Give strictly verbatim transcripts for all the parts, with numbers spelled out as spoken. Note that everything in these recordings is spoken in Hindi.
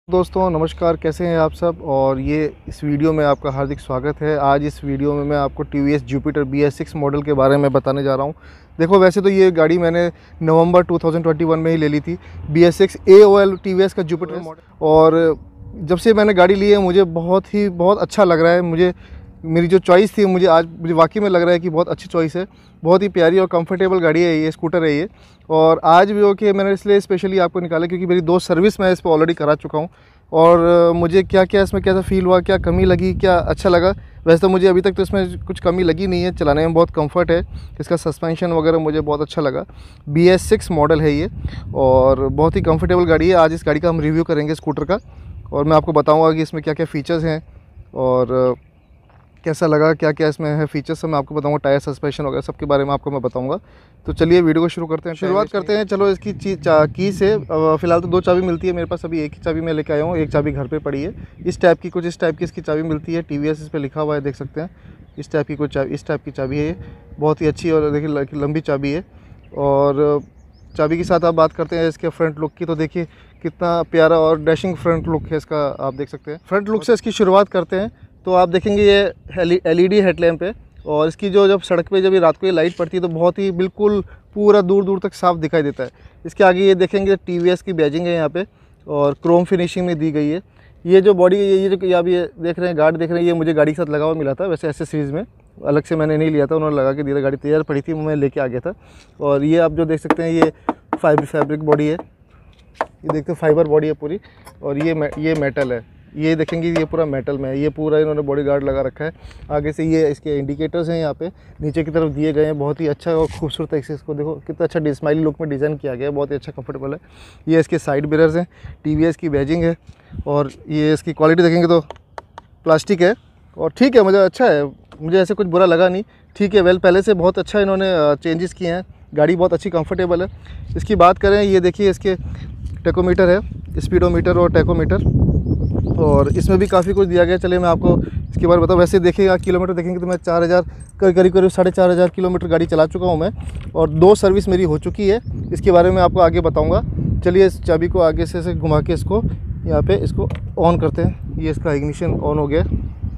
दोस्तों नमस्कार, कैसे हैं आप सब। और ये इस वीडियो में आपका हार्दिक स्वागत है। आज इस वीडियो में मैं आपको T V S Jupiter B S six model के बारे में बताने जा रहा हूँ। देखो, वैसे तो ये गाड़ी मैंने नवंबर दो हज़ार इक्कीस में ही ले ली थी, B S six A O L T V S का जुपिटर मॉडल। और जब से मैंने गाड़ी ली है मुझे बहुत ही बहुत अच्छा लग रहा है। मुझे मेरी जो चॉइस थी, मुझे आज मुझे वाकई में लग रहा है कि बहुत अच्छी चॉइस है। बहुत ही प्यारी और कंफर्टेबल गाड़ी है ये, स्कूटर है ये। और आज भी ओके मैंने इसलिए स्पेशली आपको निकाला क्योंकि मेरी दो सर्विस मैं इस पर ऑलरेडी करा चुका हूँ। और मुझे क्या क्या इसमें कैसा फ़ील हुआ, क्या कमी लगी, क्या अच्छा लगा। वैसे तो मुझे अभी तक तो इसमें कुछ कमी लगी नहीं है, चलाने में बहुत कंफर्ट है। इसका सस्पेंशन वगैरह मुझे बहुत अच्छा लगा। बी एस सिक्स मॉडल है ये और बहुत ही कंफर्टेबल गाड़ी है। आज इस गाड़ी का हम रिव्यू करेंगे स्कूटर का, और मैं आपको बताऊँगा कि इसमें क्या क्या फ़ीचर्स हैं और कैसा लगा, क्या क्या इसमें है फीचर्स सब मैं आपको बताऊंगा। टायर, सस्पेंशन वगैरह सबके बारे में आपको मैं बताऊंगा। तो चलिए वीडियो को शुरू करते हैं। शुरुआत करते हैं चलो इसकी की से। फ़िलहाल तो दो चाबी मिलती है मेरे पास, अभी एक ही चाबी मैं लेके आया हूँ, एक चाबी घर पे पड़ी है। इस टाइप की कुछ इस टाइप की इसकी चाबी मिलती है। टी वी एस इस पर लिखा हुआ है, देख सकते हैं। इस टाइप की कुछ चाबी, इस टाइप की चाबी है ये, बहुत ही अच्छी और देखिए लंबी चाबी है। और चाबी के साथ आप बात करते हैं इसके फ्रंट लुक की, तो देखिए कितना प्यारा और डैशिंग फ्रंट लुक है इसका, आप देख सकते हैं। फ्रंट लुक से इसकी शुरुआत करते हैं तो आप देखेंगे ये एल ई डी हेडलैम्प है। और इसकी जो जब सड़क पे जब रात को ये लाइट पड़ती है तो बहुत ही बिल्कुल पूरा दूर दूर तक साफ दिखाई देता है। इसके आगे ये देखेंगे टी वी एस की बैजिंग है यहाँ पे और क्रोम फिनिशिंग में दी गई है। ये जो बॉडी ये ये जो आप ये देख रहे हैं, गार्ड देख रहे हैं, ये मुझे गाड़ी के साथ लगा हुआ मिला था। वैसे एसेसरीज में अलग से मैंने नहीं लिया था, उन्होंने लगा के दिया था। गाड़ी तैयार पड़ी थी, मैं लेके आ गया था। और ये आप जो देख सकते हैं ये फाइबर फैब्रिक बॉडी है, ये देखते हैं फाइबर बॉडी है पूरी। और ये ये मेटल है, ये देखेंगे ये पूरा मेटल में है। ये पूरा इन्होंने बॉडी गार्ड लगा रखा है। आगे से ये इसके इंडिकेटर्स हैं यहाँ पे नीचे की तरफ दिए गए हैं। बहुत ही अच्छा और खूबसूरत तरीके से इसको देखो कितना अच्छा स्माइली लुक में डिज़ाइन किया गया है, बहुत ही अच्छा कंफर्टेबल है। ये इसके साइड मिरर्स हैं, टी वी एस की बैजिंग है। और ये इसकी क्वालिटी देखेंगे तो प्लास्टिक है और ठीक है, मुझे अच्छा है, मुझे ऐसे कुछ बुरा लगा नहीं, ठीक है। वेल पहले से बहुत अच्छा इन्होंने चेंजेस किए हैं। गाड़ी बहुत अच्छी कंफर्टेबल है। इसकी बात करें, ये देखिए इसके टेकोमीटर है, स्पीडोमीटर और टेकोमीटर, और इसमें भी काफ़ी कुछ दिया गया। चलिए मैं आपको इसके बारे में बताऊँ। वैसे देखिएगा किलोमीटर देखेंगे तो मैं चार हज़ार करीब करीब साढ़े चार हज़ार किलोमीटर गाड़ी चला चुका हूँ मैं, और दो सर्विस मेरी हो चुकी है। इसके बारे में आपको आगे बताऊँगा। चलिए इस चाबी को आगे से, से घुमा के इसको यहाँ पे इसको ऑन करते हैं। ये इसका इग्निशन ऑन हो गया।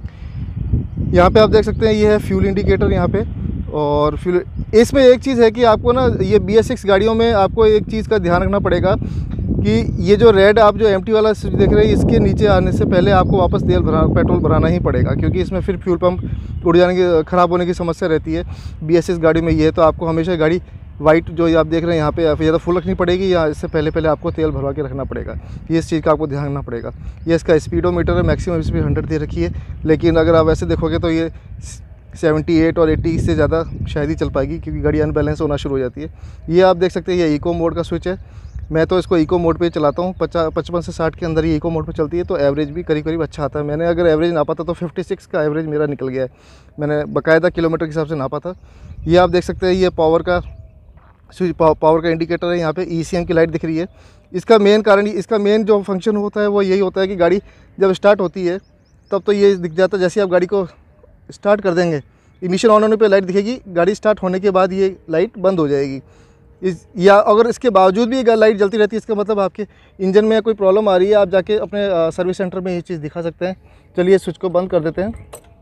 यहाँ पे आप देख सकते हैं ये है फ्यूल इंडिकेटर यहाँ पे। और फ्यूल, इसमें एक चीज़ है कि आपको ना ये बी एस सिक्स गाड़ियों में आपको एक चीज़ का ध्यान रखना पड़ेगा कि ये जो रेड आप जो एम्प्टी वाला स्विच देख रहे हैं, इसके नीचे आने से पहले आपको वापस तेल भरा पेट्रोल भराना ही पड़ेगा, क्योंकि इसमें फिर फ्यूल पंप उड़ जाने की, ख़राब होने की समस्या रहती है। बी एस सिक्स गाड़ी में ये है, तो आपको हमेशा गाड़ी वाइट जो आप देख रहे हैं यहाँ पे या तो फुल रखनी पड़ेगी या इससे पहले पहले आपको तेल भरवा के रखना पड़ेगा। ये इस चीज़ का आपको ध्यान रखना पड़ेगा। ये इसका स्पीडोमीटर है, मैक्सिमम स्पीड हंड्रेड दे रखी है, लेकिन अगर आप ऐसे देखोगे तो ये अठहत्तर और अस्सी से ज़्यादा शायद ही चल पाएगी, क्योंकि गाड़ी अनबैलेंस होना शुरू हो जाती है। ये आप देख सकते हैं ये इको मोड का स्विच है। मैं तो इसको इको मोड पे चलाता हूँ, पचास पचपन से साठ के अंदर ही इको मोड पे चलती है, तो एवरेज भी करीब करीब अच्छा आता है। मैंने अगर एवरेज नापा था तो छप्पन का एवरेज मेरा निकल गया है, मैंने बाकायदा किलोमीटर के हिसाब से नापा था। ये आप देख सकते हैं ये पावर का स्विच, पावर का इंडिकेटर है। यहाँ पे ई सी एम की लाइट दिख रही है। इसका मेन कारण, इसका मेन जो फंक्शन होता है वो यही होता है कि गाड़ी जब स्टार्ट होती है तब तो ये दिख जाता है। जैसे आप गाड़ी को स्टार्ट कर देंगे, इनिशियल ऑन होने पे लाइट दिखेगी, गाड़ी स्टार्ट होने के बाद ये लाइट बंद हो जाएगी। इस या अगर इसके बावजूद भी लाइट जलती रहती है, इसका मतलब आपके इंजन में कोई प्रॉब्लम आ रही है। आप जाके अपने सर्विस सेंटर में ये चीज़ दिखा सकते हैं। चलिए स्विच को बंद कर देते हैं।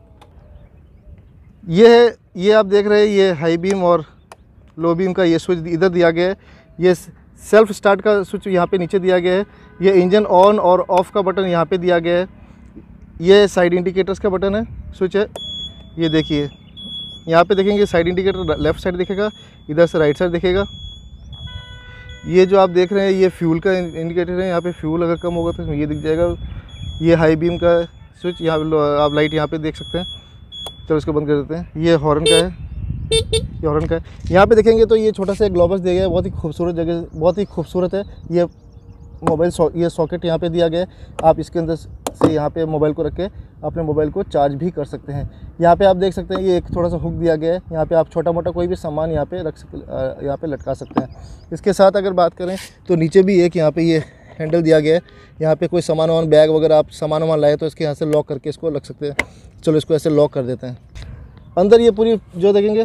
ये है, ये आप देख रहे हैं ये हाई बीम और लो बीम का ये स्विच इधर दिया गया है। ये सेल्फ स्टार्ट का स्विच यहाँ पे नीचे दिया गया है। ये इंजन ऑन और ऑफ़ का बटन यहाँ पे दिया गया है। ये साइड इंडिकेटर्स का बटन है, स्विच है। ये देखिए यहाँ पे देखेंगे साइड इंडिकेटर लेफ़्ट साइड दिखेगा, इधर से राइट साइड दिखेगा। ये जो आप देख रहे हैं ये फ्यूल का इंडिकेटर है। यहाँ पे फ्यूल अगर कम होगा तो ये दिख जाएगा। ये हाई बीम का स्विच, यहाँ आप लाइट यहाँ पे देख सकते हैं। चलो इसको बंद कर देते हैं। ये हॉर्न का है, ये हॉर्न का है। यहाँ पे देखेंगे तो ये छोटा सा ग्लोबस दिया गया है, बहुत ही खूबसूरत जगह, बहुत ही खूबसूरत है। ये मोबाइल सॉ ये सॉकेट यहाँ पे दिया गया है। आप इसके अंदर से यहाँ पे मोबाइल को रख के अपने मोबाइल को चार्ज भी कर सकते हैं। यहाँ पे आप देख सकते हैं ये एक थोड़ा सा हुक दिया गया है। यहाँ पे आप छोटा मोटा कोई भी सामान यहाँ पे रख सकते, यहाँ पे लटका सकते हैं। इसके साथ अगर बात करें तो नीचे भी एक यहाँ पे ये हैंडल दिया गया है। यहाँ पे कोई सामान वामान बैग वगैरह आप सामान वामान लाए तो इसके यहाँ से लॉक करके इसको रख सकते हैं। चलो इसको ऐसे लॉक कर देते हैं। अंदर ये पूरी जो देखेंगे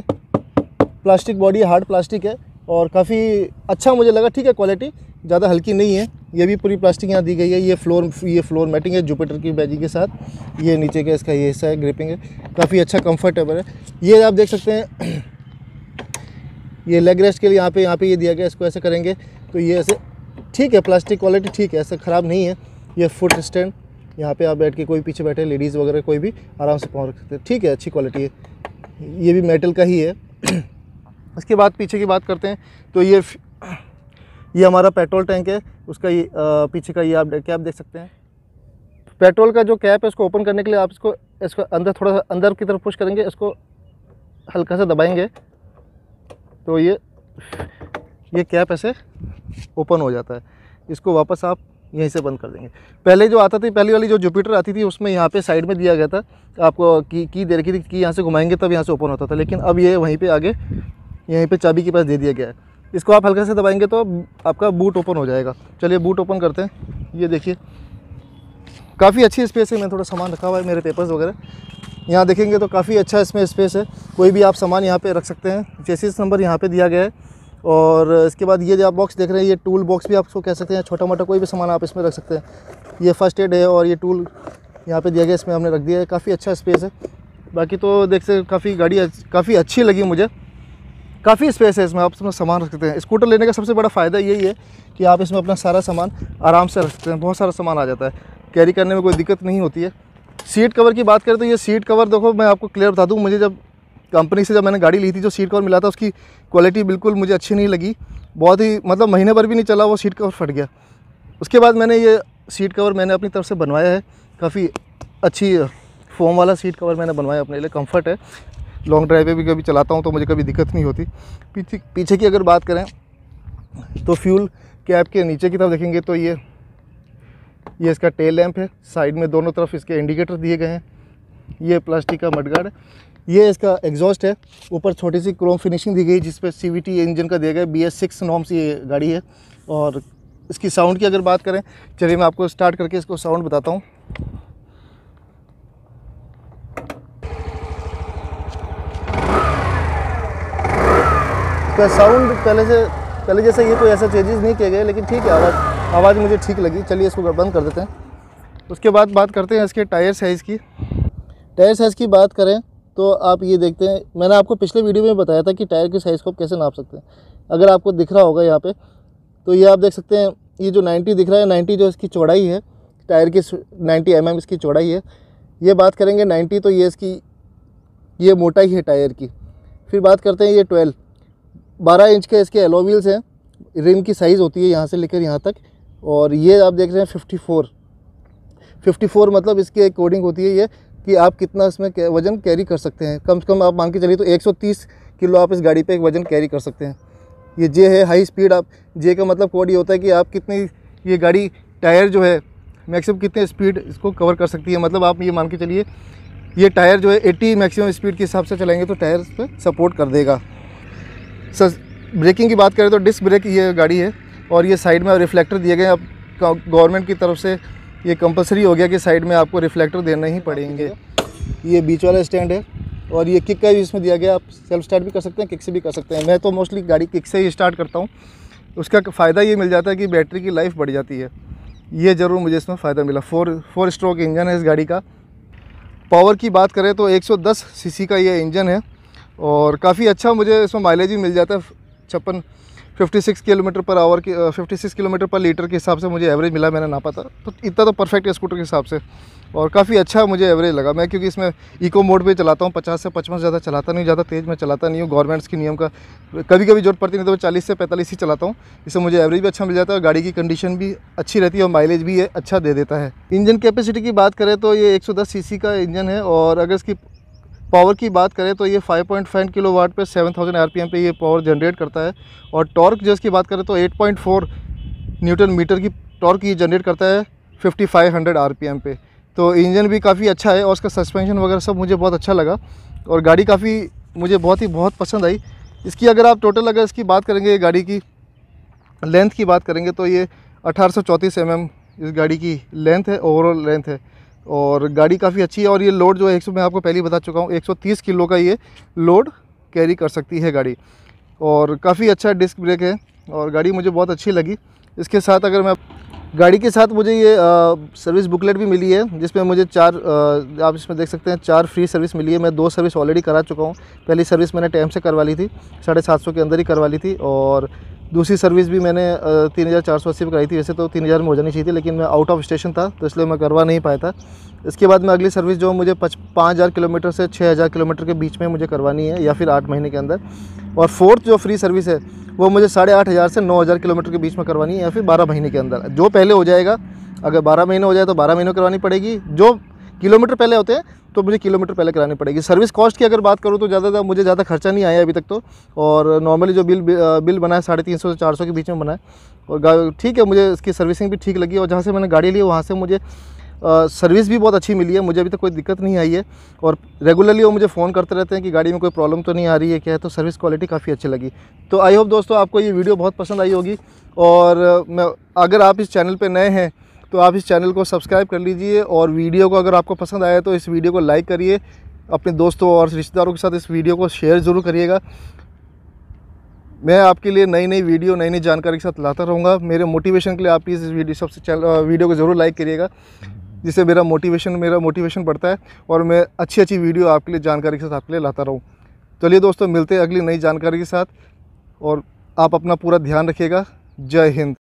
प्लास्टिक बॉडी, हार्ड प्लास्टिक है और काफ़ी अच्छा मुझे लगा। ठीक है, क्वालिटी ज़्यादा हल्की नहीं है, ये भी पूरी प्लास्टिक यहाँ दी गई है। ये फ्लोर ये फ्लोर मैटिंग है जुपिटर की बैजिंग के साथ। ये नीचे का इसका ये हिस्सा है, ग्रिपिंग है, काफ़ी अच्छा कंफर्टेबल है। ये आप देख सकते हैं ये लेग रेस्ट के लिए यहाँ पे यहाँ पे ये दिया गया। इसको ऐसे करेंगे तो ये ऐसे ठीक है, प्लास्टिक क्वालिटी ठीक है, ऐसे ख़राब नहीं है। ये फुट स्टैंड, यहाँ पे आप बैठ के कोई पीछे बैठे लेडीज़ वगैरह कोई भी आराम से पाँव रख सकते हैं, ठीक है, अच्छी क्वालिटी है। ये भी मेटल का ही है। इसके बाद पीछे की बात करते हैं तो ये ये हमारा पेट्रोल टैंक है। उसका ये आ, पीछे का ये आप कैप देख सकते हैं। पेट्रोल का जो कैप है उसको ओपन करने के लिए आप इसको इसको अंदर थोड़ा सा अंदर की तरफ पुश करेंगे, इसको हल्का सा दबाएंगे तो ये ये कैप ऐसे ओपन हो जाता है। इसको वापस आप यहीं से बंद कर देंगे। पहले जो आता थी, पहली वाली जो जुपिटर आती थी उसमें यहाँ पे साइड में दिया गया था, आपको की की दे रखी थी कि यहाँ से घुमाएंगे तब यहाँ से ओपन होता था, लेकिन अब ये वहीं पे आगे यहीं पे चाबी के पास दे दिया गया है। इसको आप हल्का से दबाएंगे तो आपका बूट ओपन हो जाएगा। चलिए बूट ओपन करते हैं। ये देखिए काफ़ी अच्छी स्पेस है। मैं थोड़ा सामान रखा हुआ है, मेरे पेपर्स वगैरह यहाँ देखेंगे तो काफ़ी अच्छा इसमें स्पेस है। कोई भी आप सामान यहाँ पे रख सकते हैं। चेसिस नंबर यहाँ पे दिया गया है। और इसके बाद ये जो आप बॉक्स देख रहे हैं ये टूल बॉक्स भी आप उसको कह सकते हैं। छोटा मोटा कोई भी सामान आप इसमें रख सकते हैं। ये फर्स्ट एड है और ये टूल यहाँ पे दिया गया, इसमें हमने रख दिया है। काफ़ी अच्छा स्पेस है। बाकी तो देख सकते काफ़ी गाड़ी काफ़ी अच्छी लगी मुझे। काफ़ी स्पेस है इसमें, आप इसमें सामान रख सकते हैं। स्कूटर लेने का सबसे बड़ा फ़ायदा यही है कि आप इसमें अपना सारा सामान आराम से रख सकते हैं। बहुत सारा सामान आ जाता है, कैरी करने में कोई दिक्कत नहीं होती है। सीट कवर की बात करें तो ये सीट कवर देखो, मैं आपको क्लियर बता दूँ, मुझे जब कंपनी से जब मैंने गाड़ी ली थी जो सीट कवर मिला था उसकी क्वालिटी बिल्कुल मुझे अच्छी नहीं लगी। बहुत ही मतलब महीने भर भी नहीं चला वो सीट कवर फट गया। उसके बाद मैंने ये सीट कवर मैंने अपनी तरफ से बनवाया है। काफ़ी अच्छी फोम वाला सीट कवर मैंने बनवाया अपने लिए, कंफर्ट है। लॉन्ग ड्राइव पे भी कभी चलाता हूँ तो मुझे कभी दिक्कत नहीं होती। पीछे पीछे की अगर बात करें तो फ्यूल कैप के नीचे की तरफ देखेंगे तो ये ये इसका टेल लैंप है। साइड में दोनों तरफ इसके इंडिकेटर दिए गए हैं। ये प्लास्टिक का मडगार्ड है। ये इसका एग्जॉस्ट है। ऊपर छोटी सी क्रोम फिनिशिंग दी गई जिस पे सीवीटी इंजन का दिया गया। बी एस सिक्स नॉर्म्स ये गाड़ी है। और इसकी साउंड की अगर बात करें, चलिए मैं आपको स्टार्ट करके इसको साउंड बताता हूँ। इसका साउंड पहले से पहले जैसे ये कोई ऐसा चेंजेस नहीं किए गए, लेकिन ठीक है, आवाज़ आवाज़ मुझे ठीक लगी। चलिए इसको बंद कर देते हैं। उसके बाद बात करते हैं इसके टायर साइज़ की। टायर साइज़ की बात करें तो आप ये देखते हैं, मैंने आपको पिछले वीडियो में बताया था कि टायर की साइज़ को आप कैसे नाप सकते हैं। अगर आपको दिख रहा होगा यहाँ पे तो ये आप देख सकते हैं, ये जो नाइन्टी दिख रहा है, नाइन्टी जो इसकी चौड़ाई है टायर की, नाइन्टी एम एम इसकी चौड़ाई है। ये बात करेंगे नाइन्टी तो ये इसकी ये मोटाई है टायर की। फिर बात करते हैं ये ट्वेल्व बारह इंच के इसके एलो व्हील्स हैं। रिम की साइज़ होती है यहाँ से लेकर यहाँ तक। और ये आप देख रहे हैं फिफ्टी फोर फिफ्टी फोर मतलब इसके अकॉर्डिंग होती है ये कि आप कितना इसमें वज़न कैरी कर सकते हैं। कम से कम आप मान के चलिए तो एक सौ तीस किलो आप इस गाड़ी पे एक वज़न कैरी कर सकते हैं। ये जे है हाई स्पीड। आप जे का मतलब कोड ये होता है कि आप कितनी ये गाड़ी टायर जो है मैक्सिमम कितने स्पीड इसको कवर कर सकती है। मतलब आप ये मान के चलिए ये टायर जो है अस्सी मैक्सिमम स्पीड के हिसाब से चलाएंगे तो टायर इस पर सपोर्ट कर देगा। सर ब्रेकिंग की बात करें तो डिस्क ब्रेक ये गाड़ी है। और ये साइड में रिफ्लेक्टर दिए गए। अब गवर्नमेंट की तरफ से ये कंपलसरी हो गया कि साइड में आपको रिफ्लेक्टर देना ही पड़ेंगे। ये बीच वाला स्टैंड है। और ये किक का भी इसमें दिया गया। आप सेल्फ स्टार्ट भी कर सकते हैं, किक से भी कर सकते हैं। मैं तो मोस्टली गाड़ी किक से ही स्टार्ट करता हूँ। उसका फ़ायदा ये मिल जाता है कि बैटरी की लाइफ बढ़ जाती है। ये ज़रूर मुझे इसमें फ़ायदा मिला। फोर फोर स्ट्रोक इंजन है इस गाड़ी का। पावर की बात करें तो एक सौ दस सीसी का ये इंजन है। और काफ़ी अच्छा मुझे इसमें माइलेज भी मिल जाता है। छप्पन fifty six kilometre per hour की fifty six kilometre per litre के हिसाब से मुझे एवरेज मिला। मैंने नापा था तो इतना तो परफेक्ट है स्कूटर के हिसाब से। और काफ़ी अच्छा मुझे एवरेज लगा। मैं क्योंकि इसमें इको मोड पे चलाता हूँ, पचास से पचपन ज़्यादा चलाता नहीं, ज़्यादा तेज़ में चलाता नहीं हूँ। गवर्नमेंट्स की नियम का कभी कभी जरूरत पड़ती नहीं तो मैं चालीस से पैंतालीस ही चलाता हूँ। इससे मुझे एवरेज भी अच्छा मिल जाता है और गाड़ी की कंडीशन भी अच्छी रहती है और माइलेज भी अच्छा दे देता है। इंजन कैपेसिटी की बात करें तो ये एक सौ दस सी सी का इंजन है। और अगर इसकी पावर की बात करें तो ये five point five kilowatt पे सेवन थाउजेंड आरपीएम पे ये पावर जनरेट करता है। और टॉर्क जो इसकी बात करें तो eight point four newton metre की टॉर्क ये जनरेट करता है फिफ्टी फाइव हंड्रेड आरपीएम पे। तो इंजन भी काफ़ी अच्छा है और उसका सस्पेंशन वगैरह सब मुझे बहुत अच्छा लगा। और गाड़ी काफ़ी मुझे बहुत ही बहुत पसंद आई। इसकी अगर आप टोटल अगर इसकी बात करेंगे गाड़ी की लेंथ की बात करेंगे तो ये अठारह सौ चौंतीस एम एम इस गाड़ी की लेंथ है, ओवरऑल लेंथ है। और गाड़ी काफ़ी अच्छी है। और ये लोड जो है एक सौ मैं आपको पहले ही बता चुका हूँ एक सौ तीस किलो का ये लोड कैरी कर सकती है गाड़ी। और काफ़ी अच्छा डिस्क ब्रेक है और गाड़ी मुझे बहुत अच्छी लगी। इसके साथ अगर मैं गाड़ी के साथ मुझे ये आ, सर्विस बुकलेट भी मिली है, जिसमें मुझे चार आ, आप इसमें देख सकते हैं चार फ्री सर्विस मिली है। मैं दो सर्विस ऑलरेडी करा चुका हूँ। पहली सर्विस मैंने टाइम से करवा ली थी, साढ़े सात सौ के अंदर ही करवा ली थी, और दूसरी सर्विस भी मैंने तीन हज़ार चार सौ अस्सी पे कराई थी। वैसे तो तीन हज़ार में हो जानी चाहिए थी, लेकिन मैं आउट ऑफ स्टेशन था तो इसलिए मैं करवा नहीं पाया था। इसके बाद मैं अगली सर्विस जो मुझे पच पाँच हज़ार किलोमीटर से छः हज़ार किलोमीटर के बीच में मुझे करवानी है, या फिर आठ महीने के अंदर। और फोर्थ जो फ्री सर्विस है वो मुझे साढ़े आठ हज़ार से नौ हज़ार किलोमीटर के बीच में करवानी है, या फिर बारह महीने के अंदर। जो पहले हो जाएगा, अगर बारह महीने हो जाए तो बारह महीने करवानी पड़ेगी। जो किलोमीटर पहले होते हैं तो मुझे किलोमीटर पहले करानी पड़ेगी। सर्विस कॉस्ट की अगर बात करूँ तो ज़्यादा मुझे ज़्यादा खर्चा नहीं आया अभी तक तो, और नॉर्मली जो बिल बिल बना है साढ़े तीन सौ से चार सौ के बीच में बना है, और ठीक है, मुझे इसकी सर्विसिंग भी ठीक लगी। और जहाँ से मैंने गाड़ी ली वहाँ से मुझे आ, सर्विस भी बहुत अच्छी मिली है, मुझे अभी तक कोई दिक्कत नहीं आई है। और रेगुलरली वो मुझे फ़ोन करते रहते हैं कि गाड़ी में कोई प्रॉब्लम तो नहीं आ रही है क्या है, तो सर्विस क्वालिटी काफ़ी अच्छी लगी। तो आई होप दोस्तों आपको ये वीडियो बहुत पसंद आई होगी, और मैं अगर आप इस चैनल पर नए हैं तो आप इस चैनल को सब्सक्राइब कर लीजिए, और वीडियो को अगर आपको पसंद आया तो इस वीडियो को लाइक करिए, अपने दोस्तों और रिश्तेदारों के साथ इस वीडियो को शेयर ज़रूर करिएगा। मैं आपके लिए नई नई वीडियो नई नई जानकारी के साथ लाता रहूँगा। मेरे मोटिवेशन के लिए आप इस वीडियो सबसे चैनल वीडियो को ज़रूर लाइक करिएगा, जिससे मेरा मोटिवेशन मेरा मोटिवेशन बढ़ता है, और मैं अच्छी अच्छी वीडियो आपके लिए जानकारी के साथ आपके लिए लाता रहूँ। चलिए दोस्तों, मिलते हैं अगली नई जानकारी के साथ, और आप अपना पूरा ध्यान रखिएगा। जय हिंद।